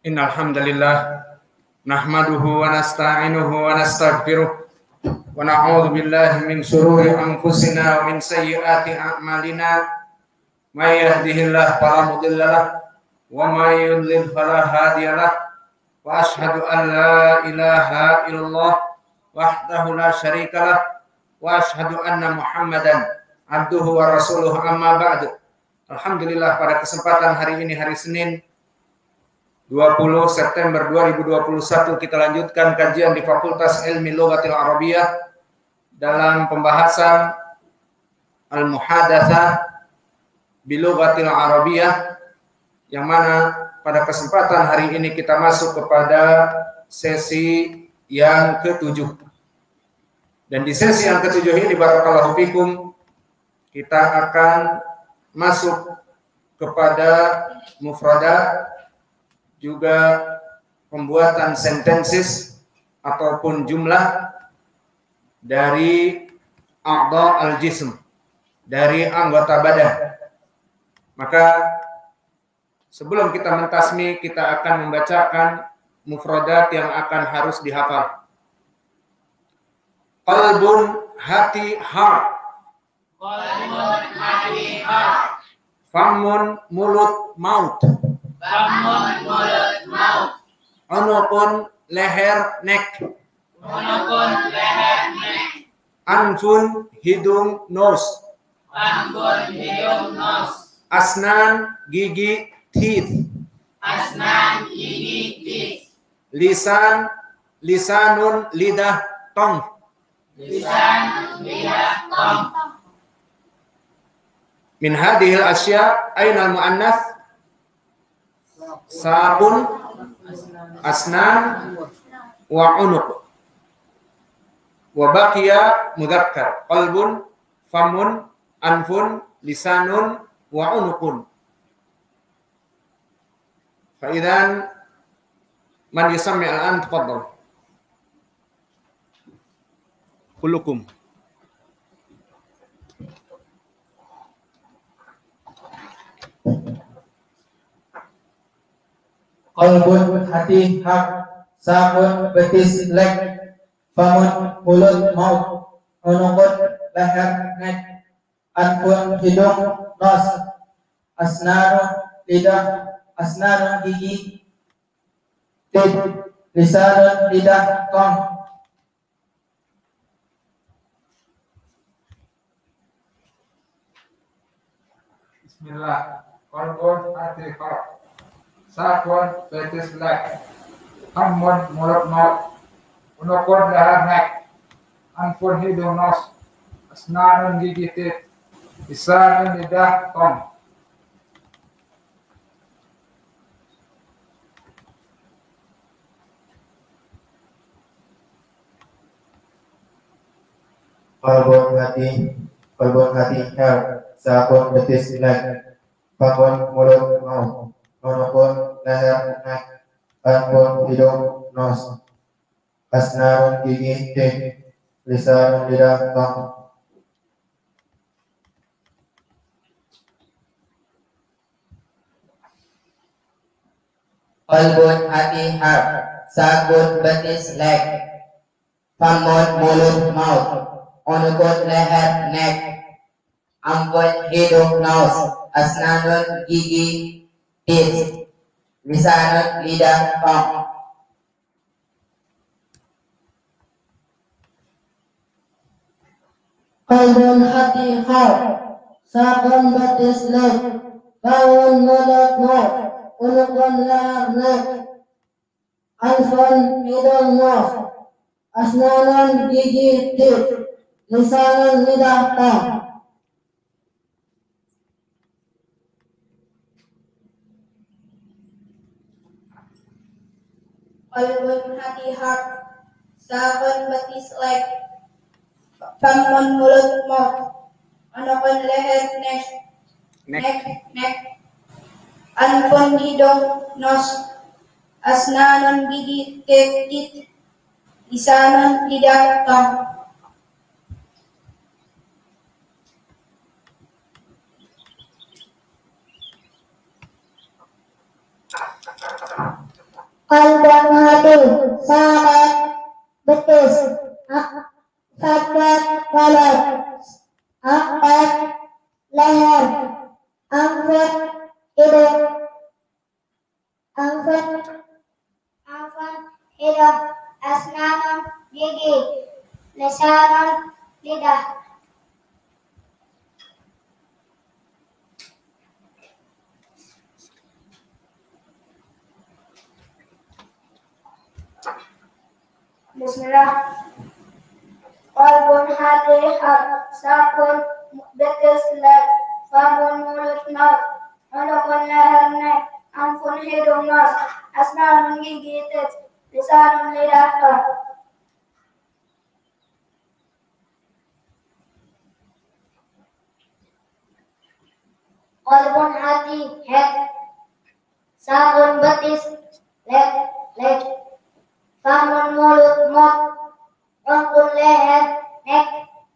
Innal hamdalillah nahmaduhu wa nasta'inuhu wa nastaghfiruh wa na'udzu billahi min shururi anfusina wa min sayyiati a'malina may yahdihillahu fala mudilla lahu wa may yudlil fala hadiya lahu wa ashhadu an la ilaha illallah wahdahu la syarika lahu wa ashhadu anna Muhammadan abduhu wa rasuluhu amma ba'du. Alhamdulillah, pada kesempatan hari ini, hari Senin 20 September 2021, kita lanjutkan kajian di Fakultas Ilmi Lughatil Arabiyah dalam pembahasan Al-Muhadatsah bi Lughatil Arabiyah, yang mana pada kesempatan hari ini kita masuk kepada sesi yang ke-7. Dan di sesi yang ke-7 ini, barakallahu fikum, kita akan masuk kepada mufradat, juga pembuatan sentences ataupun jumlah dari a'dha al-jism, dari anggota badan. Maka sebelum kita mentasmi, kita akan membacakan mufradat yang akan harus dihafal. Qalbun, hati, heart. Qalbun, hati, heart. Famun, mulut, maut. Famun, mulut, maut. Unukun, leher, neck. Unukun, leher, neck. Anfun, hidung, nose. Anfun, hidung, nose. Asnan, gigi, teeth. Asnan, gigi, teeth. Lisan, lisanun, lidah, tongue. Lisan, lidah, tongue. Min hadhil asya aina al-muannath? Sabun, asnan, wa unuq. Wa baqiya mudzakkar. Qalbun, famun, anfun, lisanun, wa unuqun. Fa idzan man yusammi al-an tafadhal. Kullukum. Qalbun, hati, hak. Sabun, betis, leg. Famun, mulut, maut. Unukun, leher, neck. Anfun, hidung, nos. Asnanun, lidah. Asnanun, gigi, teeth. Lisanun, lidah, tongue. Bismillah. Qalbun, hati, hak. Sabun, betis, leg. Famun, mulut, maut. Unukun, leher, neck. Anfun, hidung, nos. Asnanun, gigi, teeth. Lisanun, lidah, tongue. Qalbun, hati, hak. Sabun, betis, leg. Famun, mulut, maut. Unukun, leher, neck. Anfun, hidung, nos. Asnanun, gigi, teeth. Lisanun, lidah, tongue. Qalbun, hati, heart. Sabun, betis, leg. Famun, mulut, maut. Unukun, leher, neck. Anfun, hidung, nose. Asnanun, gigi, teeth. Lisanun, lidah, tongue. Qalbun, hati, heart. Sabun, betis, leg. Famun, mulut, maut. Unukun, leher, neck. Anfun, hidung, nose. Asnanun, gigi, teeth. Lisanun, lidah, tongue. Qalbun, hati, heart. Sabun, betis, leg. Famun, mulut, maut. Unukun, leher, neck. Anfun, hidung, nose. Asnanun, gigi, teeth. Lisanun, lidah, tongue. Qalbun hati, sangat betis, fakat kolot, angkat leher, angkat hidung, asnanun gigi, lisanun lidah. Bismillah. Qalbun hati sakun betis leg, famun mulut maut, unukun leher nek, ampun hidung nos, asnanun gigi tit, lisanun lidah tong. Qalbun hati head, sakun betis leg, famun mulut mot, unukun leher nek,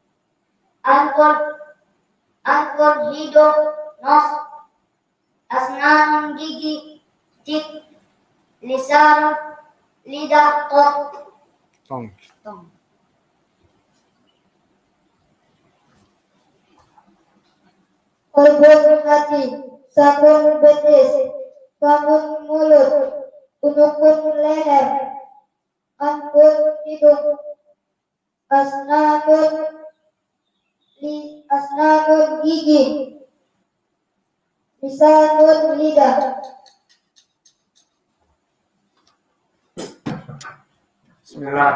ampun hidung nos, asnanun gigi tit, lisanun lidah tong. Qalbun hati, sakun betis, famun mulut, unukun leher, ampun hidung, asnanun gigi, lisanun lidah. Bismillah.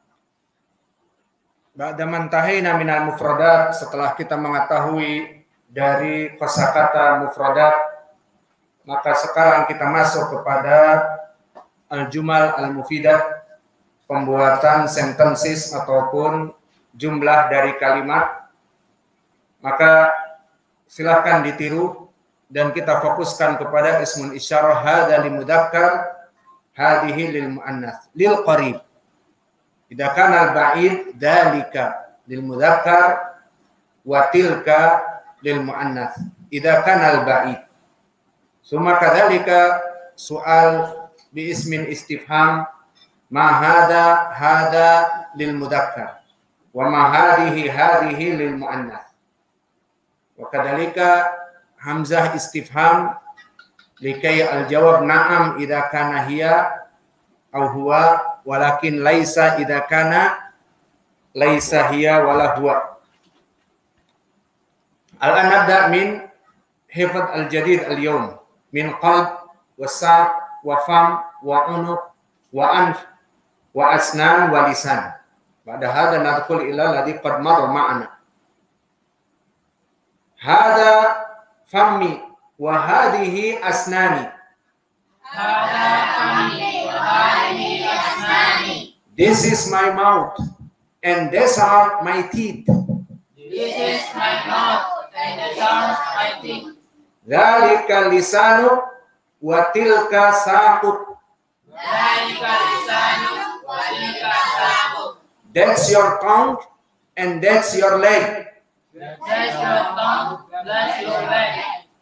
Ba'da mantahina minal mufradat, setelah kita mengetahui dari kosakata mufradat, maka sekarang kita masuk kepada al-jumal al-mufidat, pembuatan sentences ataupun jumlah dari kalimat. Maka silakan ditiru dan kita fokuskan kepada ismun isyarah, hadza lil mudzakkar, hadhihi lil muannats, lil qarib. Idza kana al ba'id dzalika lil mudzakkar wa tilka lil muannats. Idza kana al ba'id. Summa kadzalika soal bi ismin istifham, ma hada lil mudzakkar wa ma hadhihi lil muannats. Wa kadzalika hamzah istifham likai al jawab na'am idza kana hiya au huwa, walakin laisa idza kana laisa hiya wala huwa. Al-an nabda min hifdz al-jadid al-yawm min qalb wa saq wa fam wa unuq wa anf wa asnan wa lisan. Ba'da hada nadkhul ila alladhi qad marra ma'ana. Hada fammi wa hadhihi asnani. Hada fammi wa hadhihi asnani. This is my mouth and these are my teeth. This is my mouth and these are my teeth. Dzalika lisanu wa tilka saqut. Dzalika lisanu wa tilka saqut. That's your tongue and that's your leg. That's your tongue, that's your leg.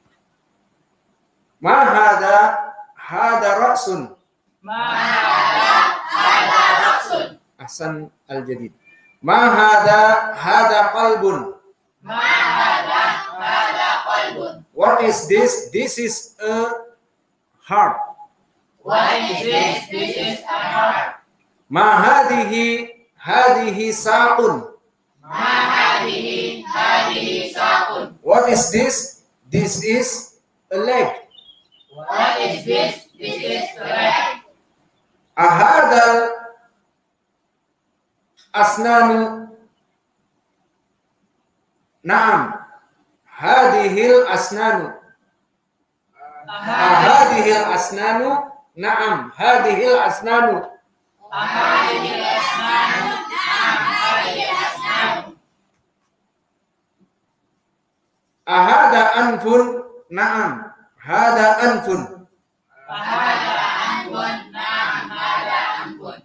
Ma hada ra'sun. Ma hada ra'sun. Ahsan al-jadid. Ma hada qalbun. Ma hada qalbun. What is this? This is a heart. What is this? This is a heart. Ma hadihi saqun. Ma hadihi saqun. What is this? This is a leg. What is this? This is a leg. Ahadal asnanu. Naam. Hadihil asnanu. Ahadihil asnanu. Naam. Hadihil asnanu. Ahadihil asnanu. Naam. Hadihil asnanu. Ahada anfun. Naam. Hada anfun. Ahada anfun. Naam. Hada anfun.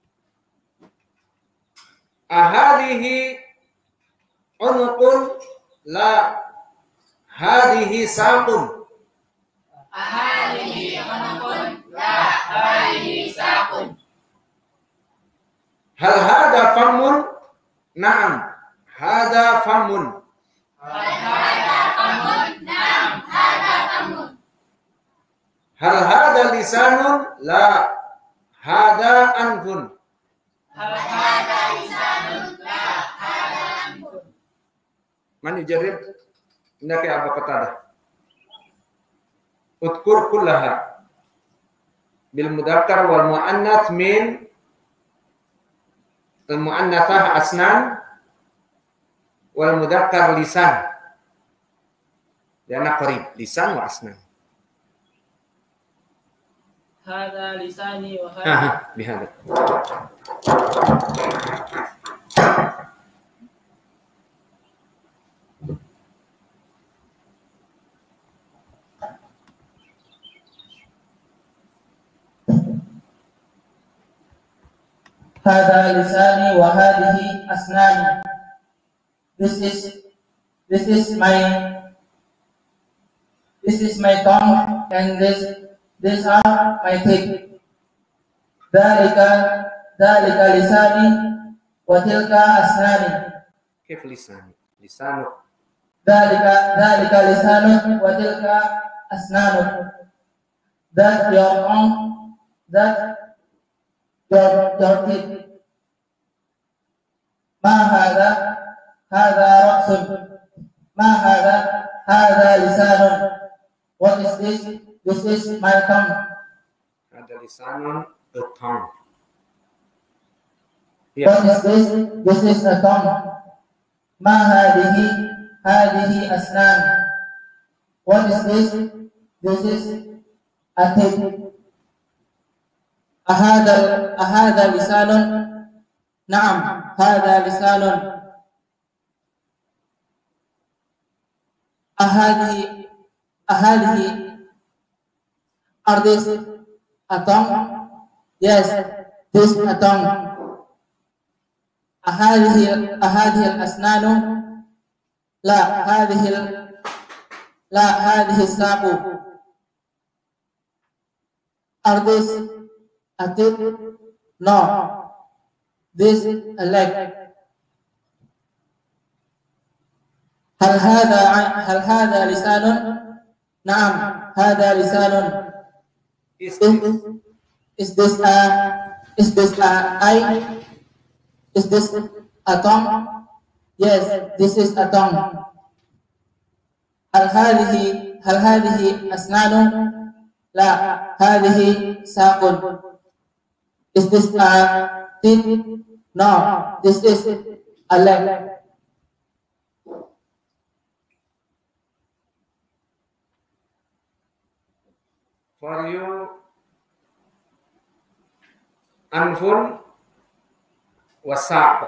Ahadihi unuqun. La. Hadihi saqun. Ahadihi unuqun. La. Hadihi Hal hada famun? Naam. Hada famun. Hal hada lisanun? La. Hada anfun. Man yujarrib? Indaka Abu Qatadah. Udkur kullaha bil mudzakkar wal muannats min al muannatsah asnan wal mudzakkar lisan. Yana qarib lisan wa asnan. Hada lisani wa hada. Bihada. Hada lisani wa hadhihi asnani. This is my tongue and these are my teeth. Dalika lisani wa tilka asnani. Kif lisani? Lisanu. Dalika lisanu wa tilka asnanu. That your tongue, that your teeth. Ma hada ra'sun. Ma hada lisanun. What is this? This is my tongue. Hada lisanun, a tongue. What is this? This is a tongue. Ma hadihi asnan. What is this? This is a teeth. Ahada lisanun. Naam, hada lisanun. Ahadihi. Are this a tongue? Yes, this a tongue. Ahadihi al-asnanu. La hadihi sabu. Are this a teeth? No, this a leg. Hal hada lisanun? Naam, hada lisanun. Is this a eye? Is this a tongue? Yes, this is a tongue. Hal hadihi asnanu? La, hadihi saqun. Is this a teeth? No, this is a leg. For you, anfun wasaq.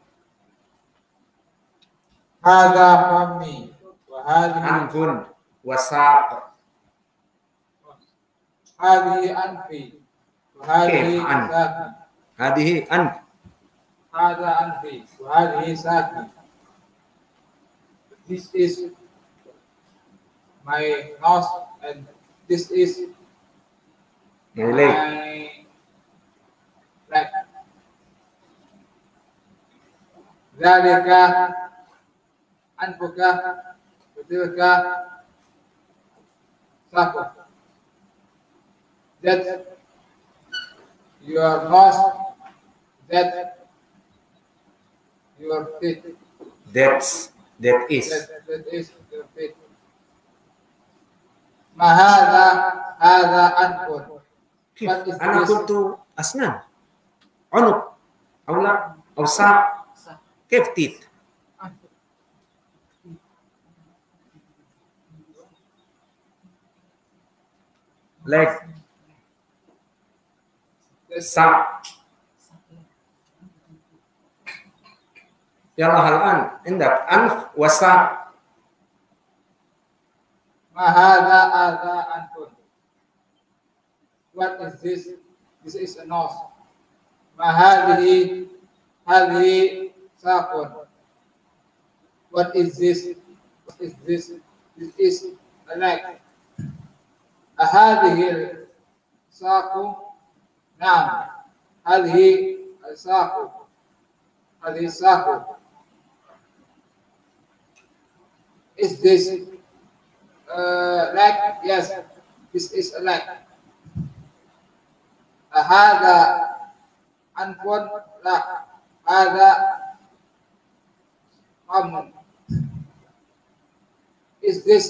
Hada fammi wa hadhihi Anfun wasaq. hadhihi anfi wa hadhihi Kayf an? saqi. Hadihi anf. Hada anfi wa hadhihi saqi. This is my nose and this is My leg. my leg. Zalika anfuka wa tilka saqu. That your nose, that your teeth. That is. That is your teeth. Ma hada anfun. كيف؟ What is أنا this? قلت أسنان. عنق أو لا أو ساق. كيف teeth؟ leg. ساق. يلا الآن عندك أنف وساق. Ma hada anfun. What is this? This is a nose. Ma hadhihi saqun. What is this? What is this? This is a leg. Hadhihi saqu. Naam. Hadhihi Sahu. Hadhihi sahu. Is this leg? Yes, this is a leg. Hadha anfun. La. Hadha famun. Is this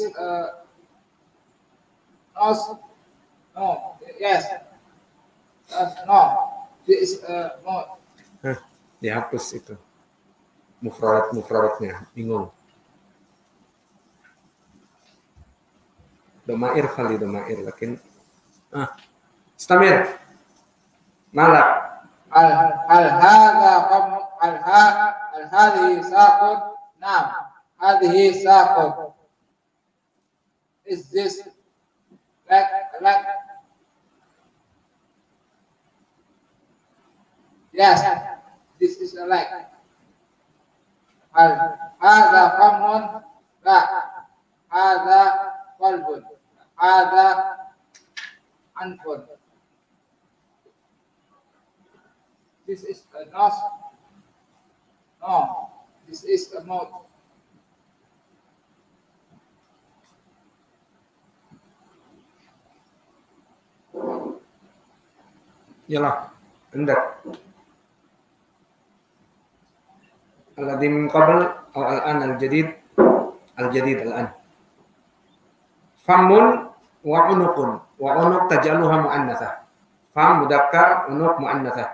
nose? No. Yes. No. This is no. Dihapus itu. Mufradatnya bingung. Domair kali domair, lakin istamir. Malak. Al hadhihi saqun. Naam. Hadhihi saqun. Is this leg? Yes, this is a leg. Hadha famun. La. Hadha qalbun. Hadha anfun. This is a nose. No, this is a mouth. Yalah, hendak. Alladhi min qabl atau al-an al-jadid al-an. Famun wa unuqun. Wa unuq tajaluha mu'annatsah. Fam mudzakkar, unuq mu'annatsah.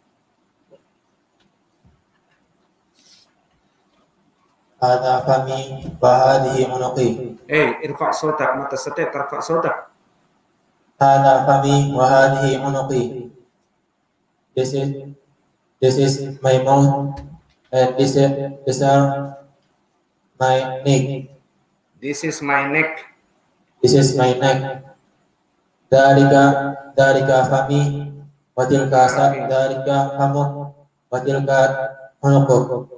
Hadha fami wa hadhihi unuqi. Irfa' sautak, ma tastati' tarfa' sautak. Hadha fami wa hadhihi unuqi. This is my mouth and these are my neck. This is my neck. This is my neck. Dalika fami wa tilka dalika famu wa tilka unuqu.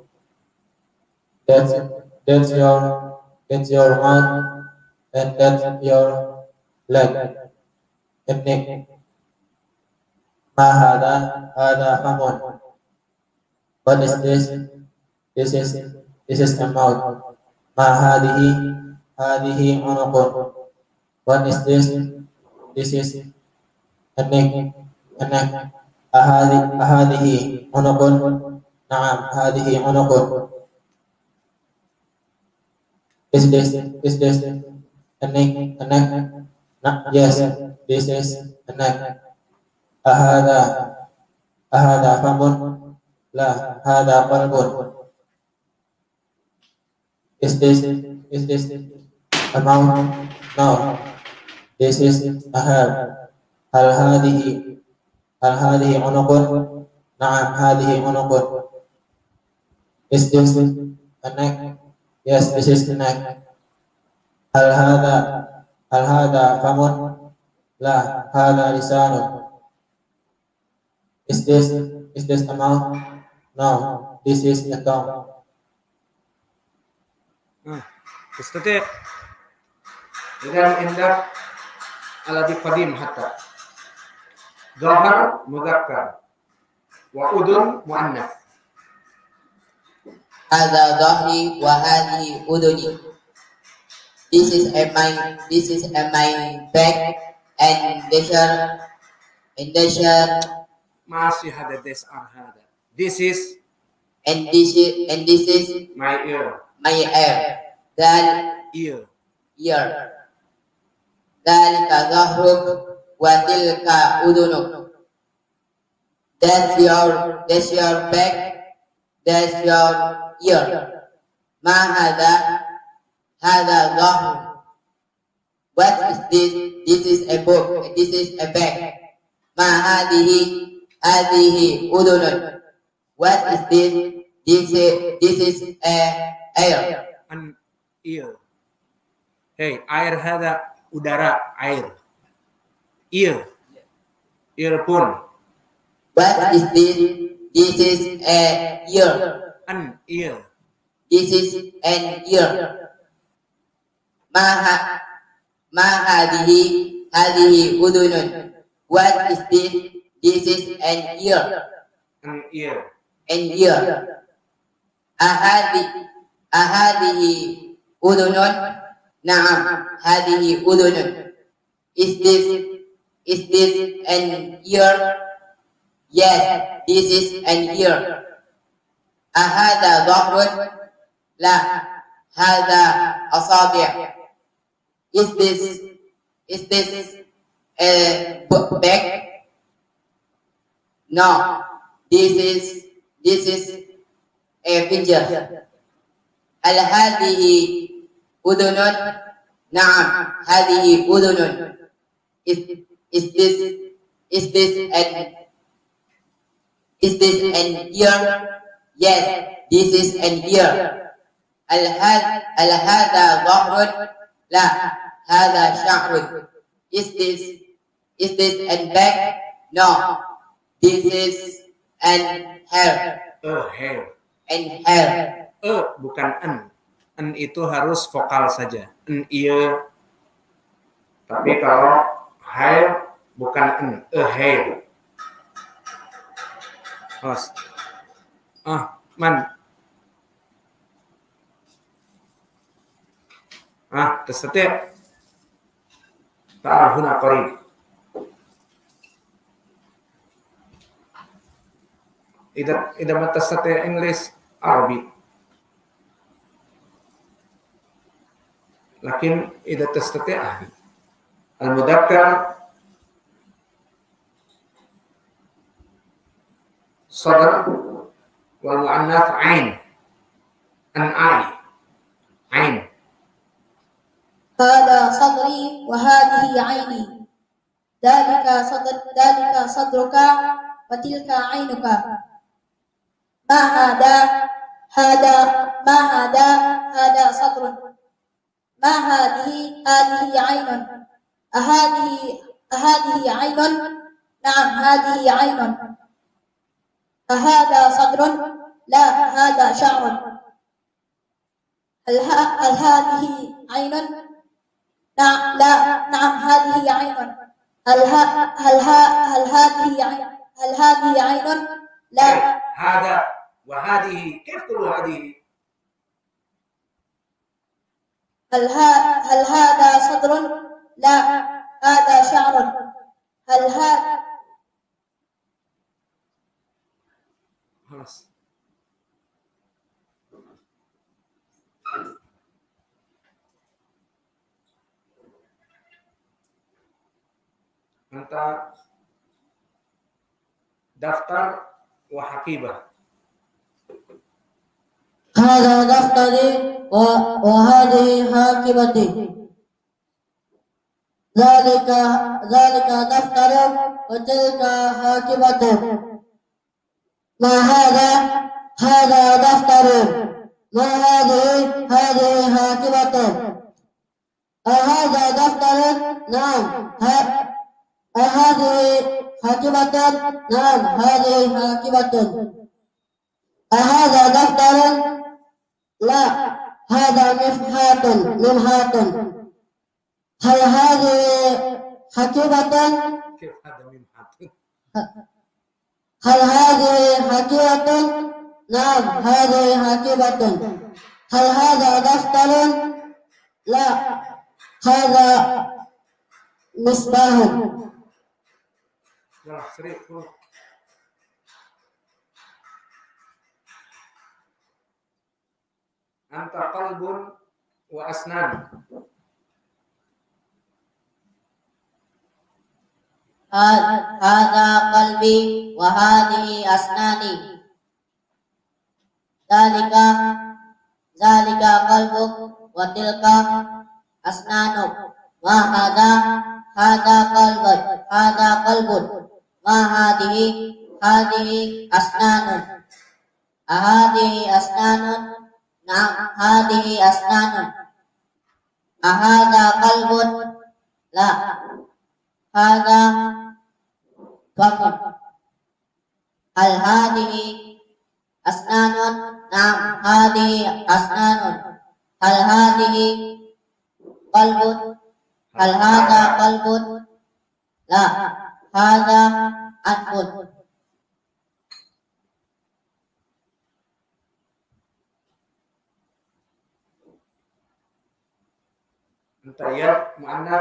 That's your mouth and that's your leg and neck. Ma hadha famun. What is this? This is a mouth. Ma hadhihi unuqun. What is this? This is a neck. Ahadihi unuqun. Naam, hadhihi unuqun. Is this a neck? Yes, this is a neck. Ahada famun. La, hada qalbun. Is this a mouth? No. This is a hair. Hal hadihi unuqun. Na'am, hadihi unuqun. Is this a neck? Yes, this is the neck. Hal hada famun. La, hada lisanun. Is this a mouth? No, this is the tongue. تستطيع إذا عندك الذي قديم حتى ظهر مذكر وأذن مؤنث. هذا ظهري وهذه أذني. This is my back and masih ada this or hada. This is my ear. Ear. ذلك ظهرك وتلك أذنك. That's your back. That's your ear. ما هذا ظهر. What is this? This is a book. This is a bag. ما هذه أذن. What is this? This is a air. An ear. Hey, air hada udara, air. Ear. Earphone. What is this? This is a ear. An ear. This is an ear. ما هذه أذن. What is this? This is an ear. An ear. and ear. أهذه أذن؟ نعم هذه أذن. Is this an ear? Yes, this is an ear. أهذا ظهر؟ لا هذا أصابع. Is this a back? No, this is a finger. هل هذه أذن؟ نعم هذه أذن. Is this an ear? Yes, this is an ear. هل هذا ظهر؟ لا هذا شعر. Is this an back? No, this is an hair. Hair. An hair. Bukan an. An itu harus vokal saja. An ear. Tapi kalau hair bukan an. Hair. Man. تستطيع تعال هنا قريب. إذا ما تستطيع إنجليز عربي، لكن إذا تستطيع المذكر صدر والمؤنث عين. عين. هذا صدري وهذه عيني. ذلك صدرك وتلك عينك. ما هذا صدر. ما هذه عين. أهذه عين؟ نعم هذه عين. أهذا صدر؟ لا هذا شعر. هل هذه عين؟ نعم هذه عين. هل هذه عين؟ لا. هذا وهذه كيف تقول هذه؟ هل هذا صدر؟ لا هذا شعر. هل هذا خلاص. أنت دفتر وحقيبة. هذا دفتري وهذه حقيبتي. ذلك دفتر وتلك حقيبة. ما هذا دفتر. ما هذه حقيبة. أهذا دفتر؟ نعم. أهذه حقيبة؟ نعم هذه حقيبة. أهذا دفتر؟ لا هذا مفحات. هل هذه حقيبة؟ كيف هذا ممحط؟ هل هذه حقيبة؟ نعم هذه حقيبة. هل هذا دفتر؟ لا هذا مصباح. يلا سريع. أنت قلب وأسنان. هذا قلبي وهذه أسناني. ذلك قلبك وتلك أسنانك. ما هذا قلب. ما هذه أسنان. أهذه أسنان؟ نعم هذه أسنان. أهذا قلب؟ لا هذا فم. هل هذه أسنان؟ نعم هذه أسنان. هل هذه قلب؟ هل هذا قلب؟ لا هذا أنف. أنت يد مؤنث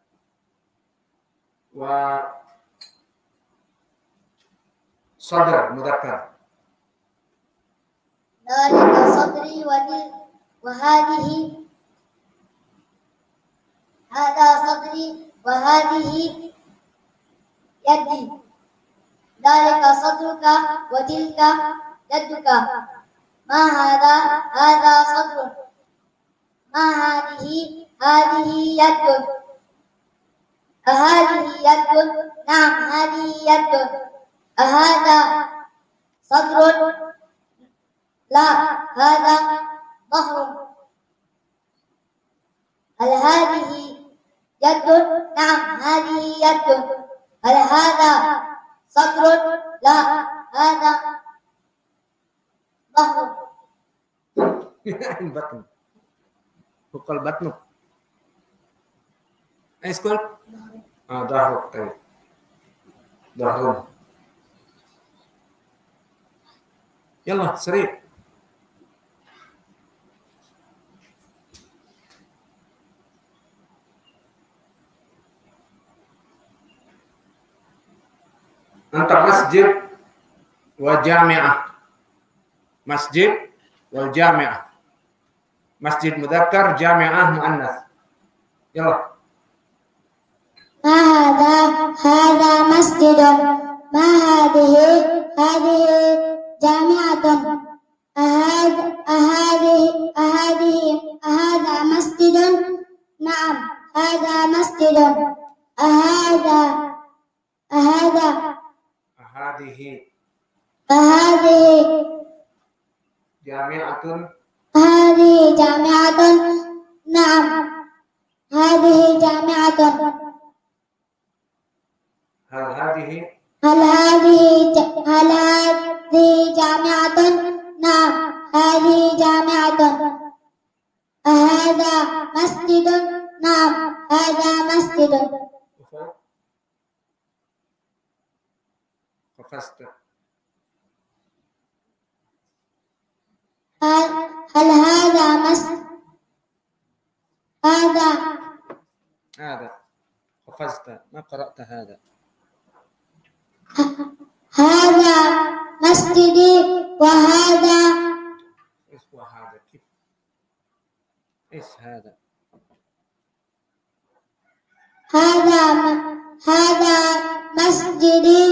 وصدر مذكر. ذلك صدري وهذه هذا صدري وهذه يدي. ذلك صدرك وتلك يدك. ما هذا؟ هذا صدر. ما هذه؟ هذه يد. أهذه يد؟ نعم هذه يد. أهذا صدر؟ لا هذا ظهر. هل هذه يد؟ نعم هذه يد. هل هذا صدر؟ لا هذا ظهر. البطن فوق البطن. ايش قلت؟ ظهر. طيب ظهر. يلا سريع. أنت مسجد وجامعة. مسجد والجامعة. مسجد مذكر، جامعة مؤنث. يلا. ما هذا؟ هذا مسجد. ما هذه؟ هذه جامعة. أهذا مسجد؟ نعم هذا مسجد. أهذه جامعة. هذه جامعة. نعم هذه جامعة. هل هذه جامعة؟ نعم هذه جامعة. أهذا مسجد؟ نعم هذا مسجد. قفزت. هل هذا مسجد؟ هذا قفزت، ما قرأت هذا. هذا مسجدي وهذا. ايش وهذا؟ كيف؟ ايش هذا؟ هذا مسجدي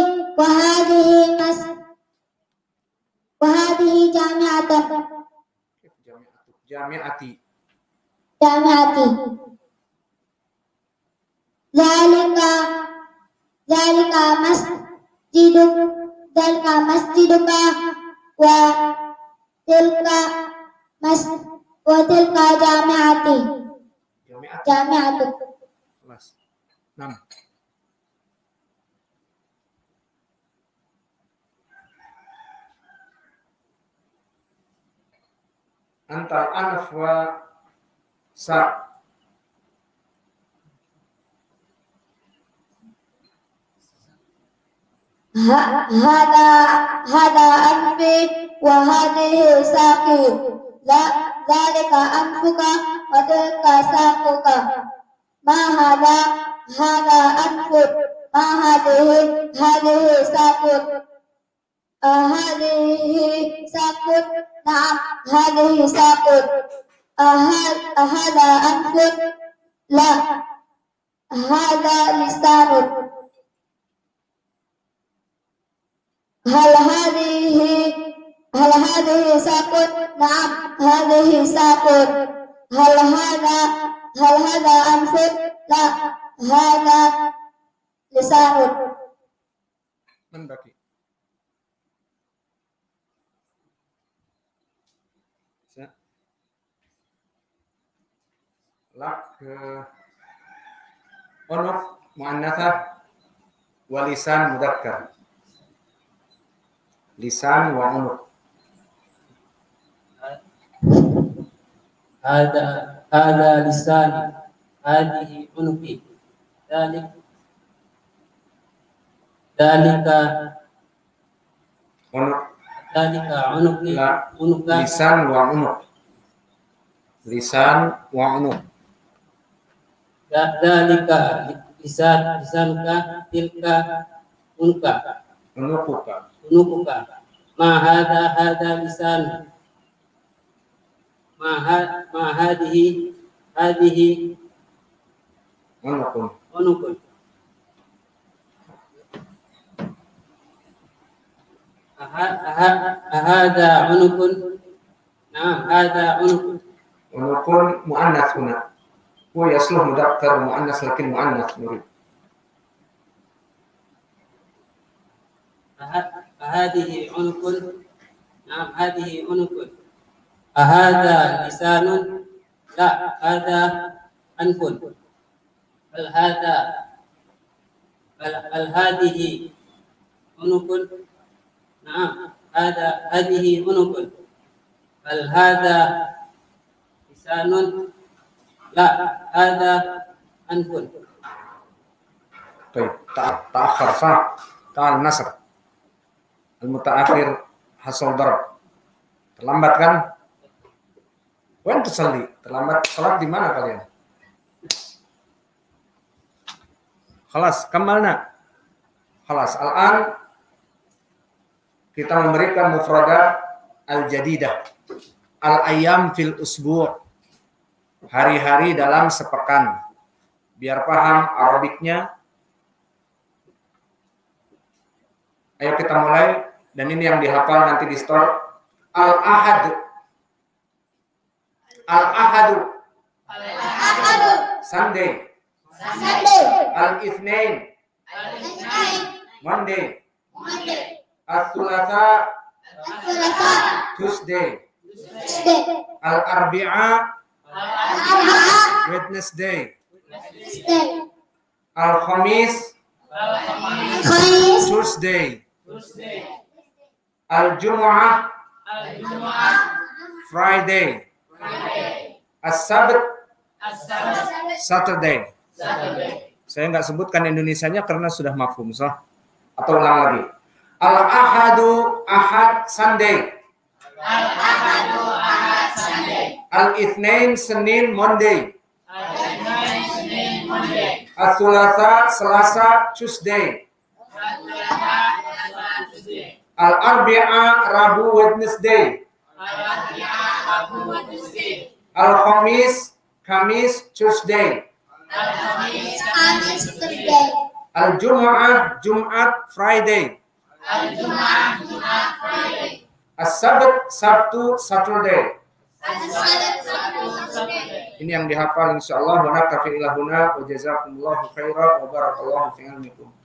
وهذه جامعة. كيف جامعتك؟ جامعتي. ذلك مسجدك وتلك جامعتي. جامعتك. خلاص. نعم. أنت أنف وساء. هذا أنفي وهذه ساقي. ذلك أنفك وتلك ساقك. ما هذا؟ هذا أنفك. ما هذه ساقك. هذه ساقك. نعم هذه ساقك. أهذا أنفك؟ لا هذا لسانك. هل هذه ساق؟ نعم هذه ساق. هل هذا أنفك؟ لا هذا لسانك. من بقي؟ لك عنق مؤنثة ولسان مذكر. لسان وعنق. هذا لساني. هذه عنقي. ذلك عنقي. لسان وعنق. لسان وعنق. Dalika lisanuka tilka unuka. Ma hada lisan. Ma hadihi unukun. Hada unukun. Nah, hada unukun. Unukun muannas huna. Wa yasluh mudzakkar muannas lakin muannas nurid. Hadihi unukun. Nah, hadihi unukun. Hada lisanun. La, hada anfun. Hadihi unukun. Nah, hadihi unukun. Hada lisanun. La, hada anfun. Baik, ta'akhir fa ta'al nasr. Al-mutaakhir hasal darab. Terlambat kan? Wan tusalli. Terlambat salat di mana kalian? Khalas, kamalna. Khalas, al-an kita memberikan mufradat al-jadidah. Al-ayyam fil usbu'. Hari-hari dalam sepekan. Biar paham Arabiknya. Ayo kita mulai. Dan ini yang dihafal nanti di store. Al-ahad. Al-ahadu. Sunday. Al-ithnain. Monday. Al-thulatha. Tuesday. Al-arbi'a. Wednesday. Al-khamis. Tuesday. Al-jumu'ah. Friday. As-sabt. Saturday. Saya nggak sebutkan Indonesianya karena sudah mafhum, so. Atau ulang lagi. Al-ahadu ahad Sunday. Al-ahadu ahad Sunday. Al-ithnain Senin Monday. Al-ithnain Senin Monday. Al-thulatha Selasa Tuesday. Al-thulatha Tuesday. Al-arbi'a Rabu Wednesday. Al-arbi'a Rabu Wednesday. Al-khamis Kamis Tuesday. Al-khamis Tuesday. Al-jumu'ah Jumat Friday. Al-jumu'ah Jumat Friday. As-sabt Sabtu Saturday. As-sabt Sabtu Saturday. Ini yang dihafal insyaallah. Wa naktafi ila huna wa jazakumullahu khairan wa barakallahu fi ilmikum.